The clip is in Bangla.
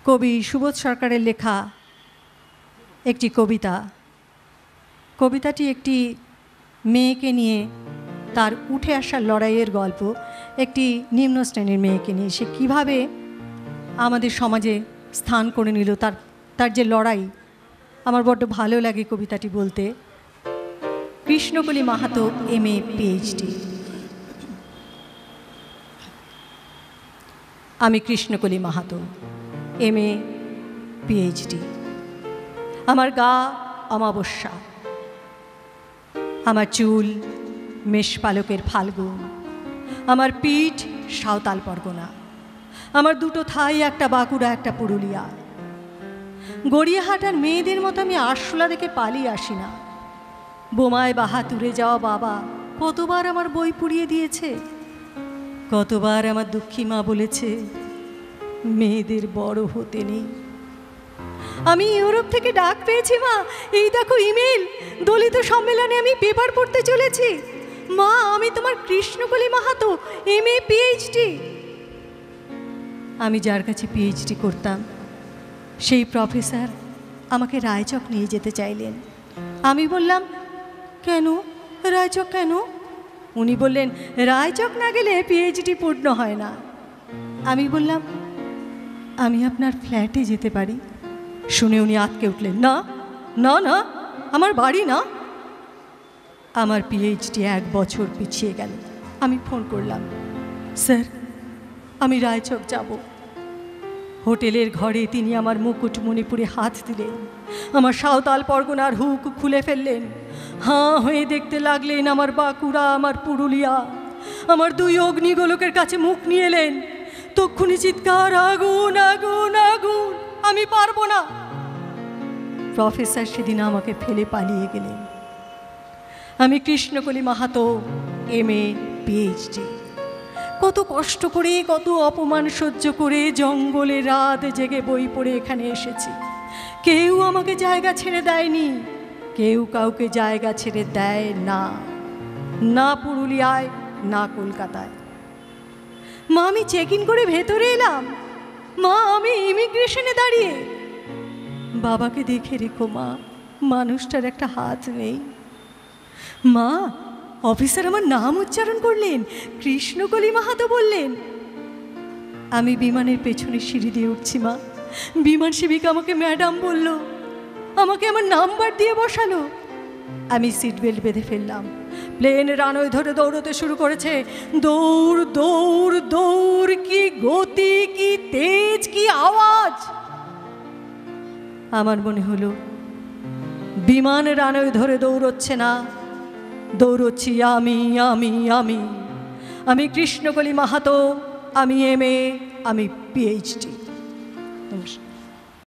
কবি সুবোধ সরকারের লেখা একটি কবিতা। কবিতাটি একটি মেয়েকে নিয়ে, তার উঠে আসার লড়াইয়ের গল্প। একটি নিম্ন শ্রেণীর মেয়েকে নিয়ে সে কীভাবে আমাদের সমাজে স্থান করে নিল, তার যে লড়াই। আমার বড্ড ভালো লাগে কবিতাটি বলতে। Krishnakoli Mahato, MA PhD। আমি কৃষ্ণকলি মাহাতো, MA PhD। আমার গা অমাবস্যা, আমার চুল মেষপালকের ফাল্গুন, আমার পিঠ সাঁওতাল পরগনা, আমার দুটো থাই, একটা বাঁকুড়া একটা পুরুলিয়া। গড়িয়াহাটার মেয়েদের মতো আমি আরশোলা দেখে পালিয়ে আসি না। বোমায় বাহাতুরে যাওয়া বাবা কতবার আমার বই পুড়িয়ে দিয়েছে, কতবার আমার দুঃখী মা বলেছে মেয়েদের বড় হতে নেই। আমি ইউরোপ থেকে ডাক পেয়েছি, মা এই দেখো ইমেল, দলিত সম্মেলনে আমি পেপার পড়তে চলেছি। মা আমি তোমার কৃষ্ণকলি মাহাতো, MA PhD। আমি যার কাছে PhD করতাম সেই প্রফেসর আমাকে রায়চক নিয়ে যেতে চাইলেন। আমি বললাম কেন, রায়চক কেন? উনি বললেন রায়চক না গেলে PhD পূর্ণ হয় না। আমি বললাম আমি আপনার ফ্ল্যাটে যেতে পারি। শুনে উনি আটকে উঠলেন, না না না, আমার বাড়ি না। আমার PhD 1 বছর পিছিয়ে গেল। আমি ফোন করলাম, স্যার আমি রায়চক যাব। হোটেলের ঘরে তিনি আমার মুকুটমণিপুরে হাত দিলেন, আমার সাঁওতাল পরগনার হুক খুলে ফেললেন। হাঁ হয়ে দেখতে লাগলেন আমার বাঁকুড়া, আমার পুরুলিয়া। আমার 2 অগ্নিগোলকের কাছে মুখ নিয়ে এলেন। তক্ষুনি চিৎকার, আগুন আগুন আগুন, আমি পারবো না। প্রফেসর সেদিন আমাকে ফেলে পালিয়ে গেলেন। আমি কৃষ্ণকলি মাহাতো, MA PhD। কত কষ্ট করে, কত অপমান সহ্য করে জঙ্গলে রাত জেগে বই পড়ে এখানে এসেছি। কেউ আমাকে জায়গা ছেড়ে দেয়নি, কেউ কাউকে জায়গা ছেড়ে দেয় না, না পুরুলিয়ায় না কলকাতায়। মা আমি চেক ইন করে ভেতরে এলাম, মা আমি ইমিগ্রেশনে দাঁড়িয়ে। বাবাকে দেখে রেখো মা, মানুষটার একটা হাত নেই। মা অফিসার আমার নাম উচ্চারণ করলেন, কৃষ্ণকলি মাহাতো বললেন। আমি বিমানের পেছনে সিঁড়ি দিয়ে উঠছি মা। বিমান সেবিকা আমাকে ম্যাডাম বলল, আমাকে আমার নাম্বার দিয়ে বসালো। আমি সিট বেল্ট বেঁধে ফেললাম। প্লেন রানওয়ে ধরে দৌড়তে শুরু করেছে। দৌড় দৌড় দৌড়, কি গতি, কি তেজ, কি আওয়াজ! আমার মনে হলো বিমান রানওয়ে ধরে দৌড়চ্ছে না, দৌড়চ্ছি আমি আমি আমি আমি কৃষ্ণকলি মাহাতো, আমি MA, আমি PhD। নমস্কার।